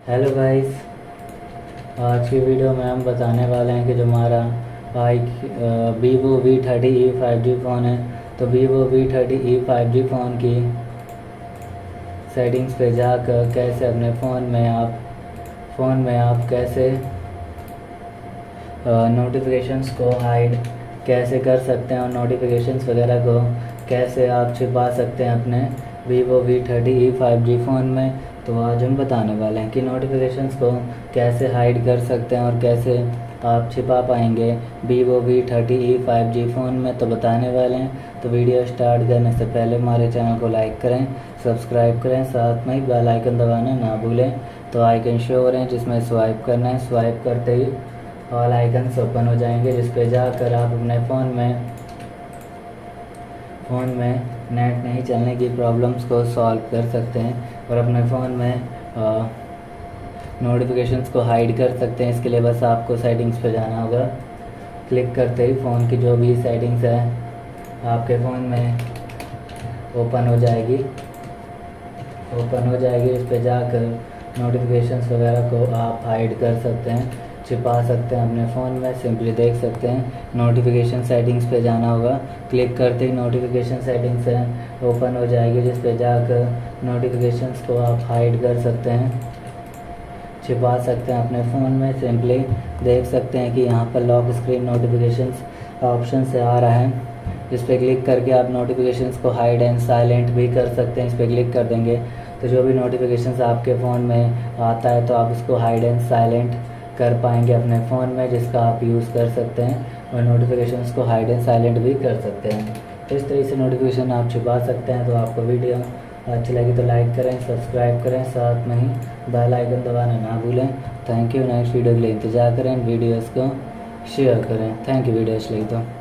Hello guys, आज की video में हम बताने वाले हैं कि जो हमारा वीवो V30e 5G फ़ोन है, तो वीवो V30e 5G फ़ोन की सेटिंग्स पे जाकर कैसे अपने फ़ोन में आप कैसे नोटिफिकेशंस को हाइड कैसे कर सकते हैं और नोटिफिकेशंस वगैरह को कैसे आप छिपा सकते हैं अपने वीवो V30e 5G फ़ोन में। तो आज हम बताने वाले हैं कि नोटिफिकेशंस को कैसे हाइड कर सकते हैं और कैसे आप छिपा पाएंगे वीवो V30e 5G फ़ोन में, तो बताने वाले हैं। तो वीडियो स्टार्ट करने से पहले हमारे चैनल को लाइक करें, सब्सक्राइब करें, साथ में ही बेल आइकन दबाना ना भूलें। तो आइकन शो हो रहे हैं जिसमें स्वाइप करना है, स्वाइप करते ही ऑल आइकन्स ओपन हो जाएंगे, जिस पे जाकर आप अपने फ़ोन में नेट नहीं चलने की प्रॉब्लम्स को सॉल्व कर सकते हैं और अपने फ़ोन में नोटिफिकेशंस को हाइड कर सकते हैं। इसके लिए बस आपको सेटिंग्स पे जाना होगा। क्लिक करते ही फ़ोन की जो भी सेटिंग्स है आपके फ़ोन में ओपन हो जाएगी। इस पे जाकर नोटिफिकेशंस वगैरह को आप हाइड कर सकते हैं, छिपा सकते हैं अपने फ़ोन में। सिंपली देख सकते हैं, नोटिफिकेशन सेटिंग्स पे जाना होगा। क्लिक करते ही नोटिफिकेशन सेटिंग्स है ओपन हो जाएगी, जिस पे जाकर नोटिफिकेशंस को आप हाइड कर सकते हैं, छिपा सकते हैं अपने फ़ोन में। सिंपली देख सकते हैं कि यहाँ पर लॉक स्क्रीन नोटिफिकेशंस ऑप्शन से आ रहा है। इस पर क्लिक करके आप नोटिफिकेशंस को हाइड एंड साइलेंट भी कर सकते हैं। इस पर क्लिक कर देंगे तो जो भी नोटिफिकेशंस आपके फ़ोन में आता है तो आप उसको हाइड एंड साइलेंट कर पाएंगे अपने फ़ोन में, जिसका आप यूज़ कर सकते हैं और नोटिफिकेशंस को हाइड एंड साइलेंट भी कर सकते हैं। तो इस तरीके से नोटिफिकेशन आप छिपा सकते हैं। तो आपको वीडियो अच्छी लगी तो लाइक करें, सब्सक्राइब करें, साथ में ही बेल आइकन दबाना ना भूलें। Thank you. नेक्स्ट वीडियो के लिए इंतज़ार करें, वीडियोज़ को शेयर करें। थैंक यू वीडियो अच्छी लगी तो।